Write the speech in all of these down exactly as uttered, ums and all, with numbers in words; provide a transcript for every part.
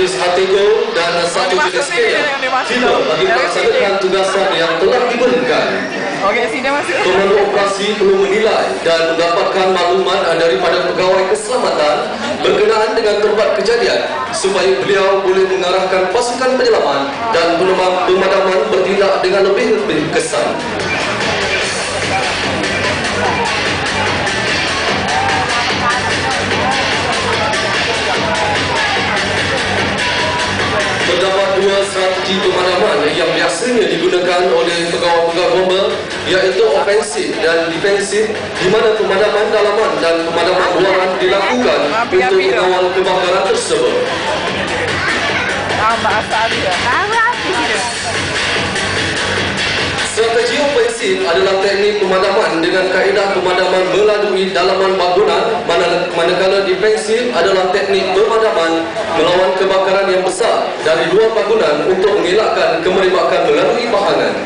jenis Atego dan satu jenis Kenya. Tiga bagi melaksanakan tugasan yang telah diberikan. Okey, sini masuk. Komando operasi perlu menilai dan mendapatkan maklumat daripada pegawai keselamatan berkenaan dengan tempat kejadian supaya beliau boleh mengarahkan pasukan penyelamat dan pemadaman bertindak dengan lebih lebih kesan. Terdapat dua strategi pemadaman yang biasanya digunakan oleh pegawai-pegawai bomber, iaitu ofensif dan defensif, di mana pemadaman dalaman dan pemadaman luaran dilakukan untuk mengawal kebakaran tersebut. Strategi ofensif adalah teknik pemadaman dengan kaedah pemadaman melalui dalaman bangunan, manakala defensif adalah teknik pemadaman melawan kebakaran yang besar dari luar bangunan untuk mengelakkan kemerebakan melalui bahangan.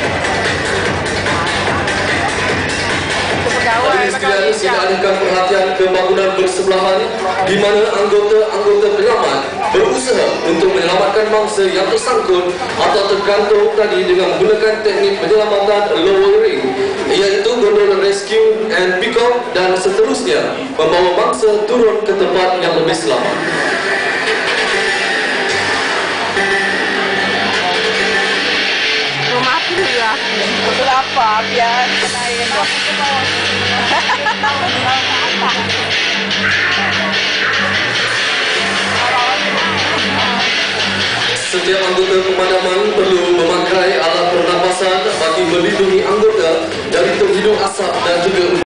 Hadirin sekalian, sila alihkan perhatian ke bangunan bersebelahan di mana anggota-anggota penyelamat berusaha untuk menyelamatkan mangsa yang tersangkut atau tergantung tadi dengan menggunakan teknik penyelamatan lowering, iaitu gondola rescue and pick-up dan seterusnya, membawa mangsa turun ke tempat yang lebih selamat. Betul apa? Biar lain. Setiap anggota pemadaman perlu memakai alat pernafasan bagi melindungi anggota dari terhitung asap dan juga